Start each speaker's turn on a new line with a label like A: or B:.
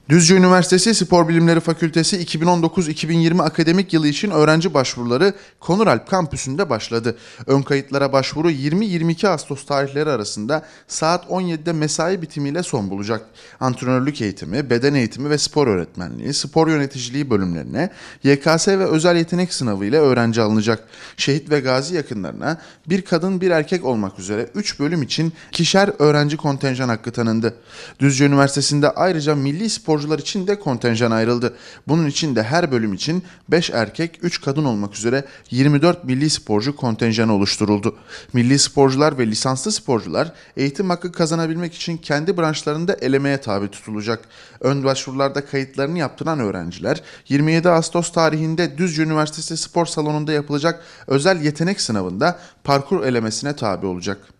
A: Düzce Üniversitesi Spor Bilimleri Fakültesi 2019-2020 akademik yılı için öğrenci başvuruları Konuralp kampüsünde başladı. Ön kayıtlara başvuru 20-22 Ağustos tarihleri arasında saat 17'de mesai bitimiyle son bulacak. Antrenörlük eğitimi, beden eğitimi ve spor öğretmenliği, spor yöneticiliği bölümlerine YKS ve özel yetenek sınavı ile öğrenci alınacak. Şehit ve gazi yakınlarına bir kadın bir erkek olmak üzere 3 bölüm için ikişer öğrenci kontenjan hakkı tanındı. Düzce Üniversitesi'nde ayrıca milli sporcular için de kontenjan ayrıldı. Bunun için de her bölüm için 5 erkek, 3 kadın olmak üzere 24 milli sporcu kontenjanı oluşturuldu. Milli sporcular ve lisanslı sporcular eğitim hakkı kazanabilmek için kendi branşlarında elemeye tabi tutulacak. Ön başvurularda kayıtlarını yaptıran öğrenciler 27 Ağustos tarihinde Düzce Üniversitesi Spor Salonu'nda yapılacak özel yetenek sınavında parkur elemesine tabi olacak.